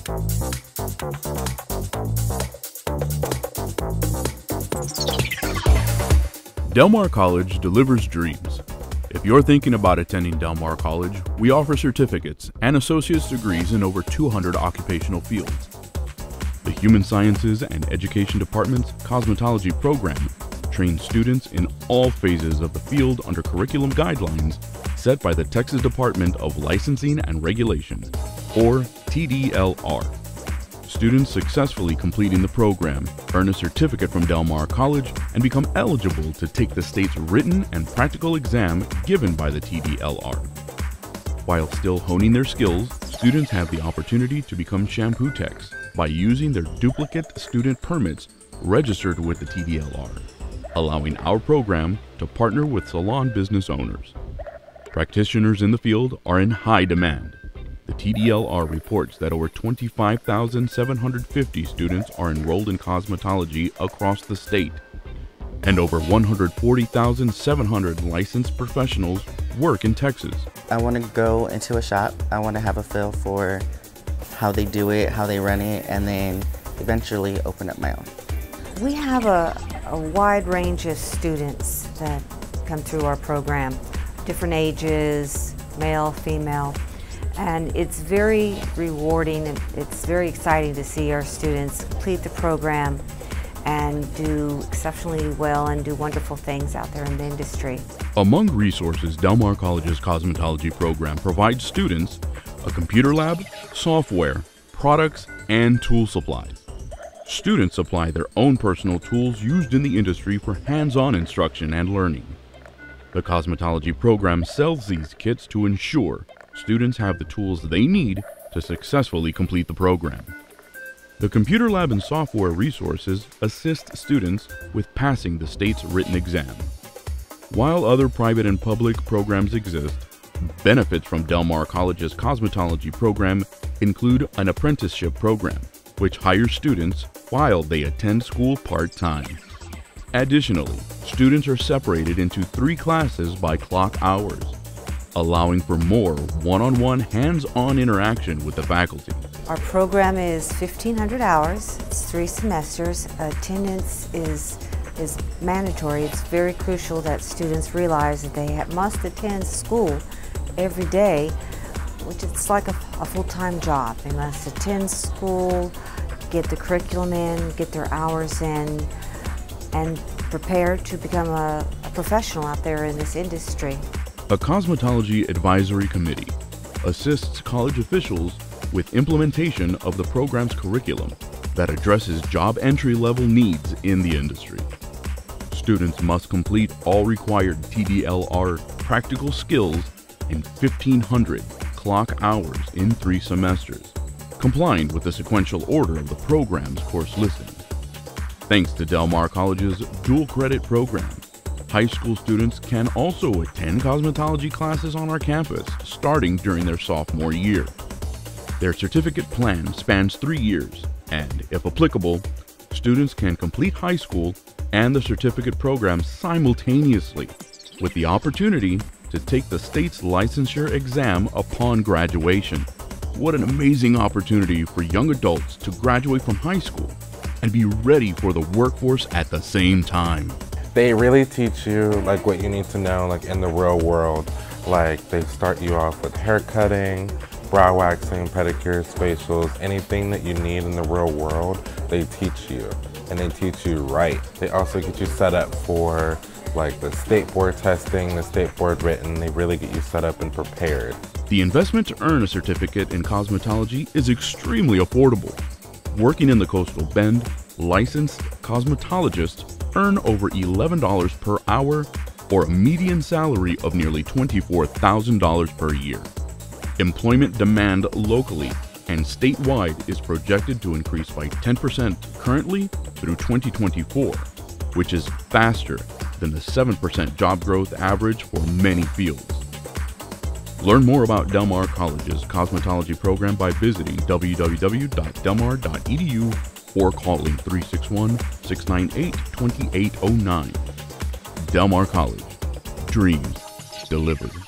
Del Mar College delivers dreams. If you're thinking about attending Del Mar College, we offer certificates and associate's degrees in over 200 occupational fields. The Human Sciences and Education Department's cosmetology program trains students in all phases of the field under curriculum guidelines set by the Texas Department of Licensing and Regulation, or TDLR. Students successfully completing the program earn a certificate from Del Mar College and become eligible to take the state's written and practical exam given by the TDLR. While still honing their skills, students have the opportunity to become shampoo techs by using their duplicate student permits registered with the TDLR, allowing our program to partner with salon business owners. Practitioners in the field are in high demand. The TDLR reports that over 25,750 students are enrolled in cosmetology across the state, and over 140,700 licensed professionals work in Texas. I want to go into a shop. I want to have a feel for how they do it, how they run it, and then eventually open up my own. We have a wide range of students that come through our program, different ages, male, female. And it's very rewarding and it's very exciting to see our students complete the program and do exceptionally well and do wonderful things out there in the industry. Among resources, Del Mar College's cosmetology program provides students a computer lab, software, products, and tool supplies. Students supply their own personal tools used in the industry for hands-on instruction and learning. The cosmetology program sells these kits to ensure students have the tools they need to successfully complete the program. The computer lab and software resources assist students with passing the state's written exam. While other private and public programs exist, benefits from Del Mar College's cosmetology program include an apprenticeship program, which hires students while they attend school part-time. Additionally, students are separated into 3 classes by clock hours, allowing for more one-on-one hands-on interaction with the faculty. Our program is 1,500 hours, it's 3 semesters. Attendance is mandatory. It's very crucial that students realize that they must attend school every day, which is like a full-time job. They must attend school, get the curriculum in, get their hours in, and prepare to become a professional out there in this industry. A cosmetology advisory committee assists college officials with implementation of the program's curriculum that addresses job entry-level needs in the industry. Students must complete all required TDLR practical skills in 1,500 clock hours in 3 semesters, complying with the sequential order of the program's course listing. Thanks to Del Mar College's dual credit program, high school students can also attend cosmetology classes on our campus starting during their sophomore year. Their certificate plan spans 3 years, and if applicable, students can complete high school and the certificate program simultaneously, with the opportunity to take the state's licensure exam upon graduation. What an amazing opportunity for young adults to graduate from high school and be ready for the workforce at the same time. They really teach you like what you need to know like in the real world. Like they start you off with hair cutting, brow waxing, pedicures, facials, anything that you need in the real world, they teach you. And they teach you right. They also get you set up for like the state board testing, the state board written. They really get you set up and prepared. The investment to earn a certificate in cosmetology is extremely affordable. Working in the Coastal Bend, licensed cosmetologists earn over $11 per hour or a median salary of nearly $24,000 per year. Employment demand locally and statewide is projected to increase by 10% currently through 2024, which is faster than the 7% job growth average for many fields. Learn more about Del Mar College's cosmetology program by visiting www.delmar.edu or calling 361-698-2809. Del Mar College. Dreams delivered.